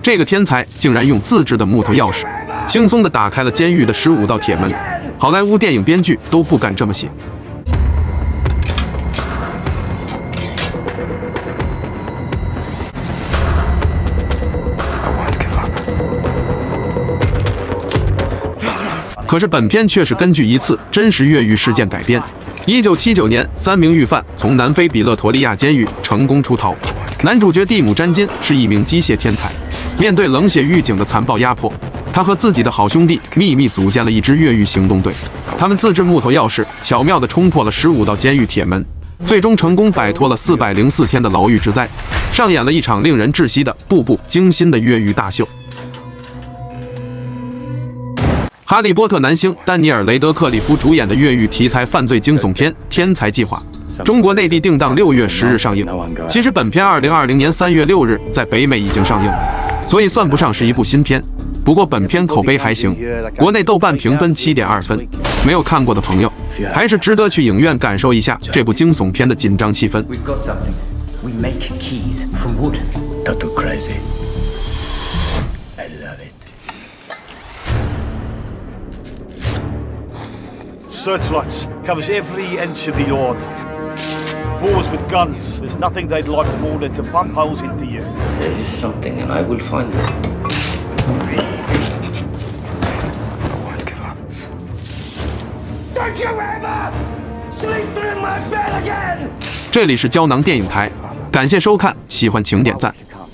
这个天才竟然用自制的木头钥匙，轻松地打开了监狱的15道铁门。好莱坞电影编剧都不敢这么写。可是本片却是根据一次真实越狱事件改编。1979年，3名狱犯从南非比勒陀利亚监狱成功出逃。男主角蒂姆·詹金是一名机械天才，面对冷血狱警的残暴压迫，他和自己的好兄弟秘密组建了一支越狱行动队。他们自制木头钥匙，巧妙地冲破了15道监狱铁门，最终成功摆脱了404天的牢狱之灾，上演了一场令人窒息的、步步惊心的越狱大秀。哈利波特男星丹尼尔·雷德克里夫主演的越狱题材犯罪惊悚片《天才计划》，中国内地定档6月10日上映。其实本片2020年3月6日在北美已经上映，所以算不上是一部新片。不过本片口碑还行，国内豆瓣评分7.2分，没有看过的朋友还是值得去影院感受一下这部惊悚片的紧张气氛。 Searchlights covers every inch of the yard. Boars with guns. There's nothing they'd like more than to bump holes into you. There is something, and I will find it. I won't give up. Don't you ever sleep in my bed again! 这里是胶囊电影台，感谢收看，喜欢请点赞。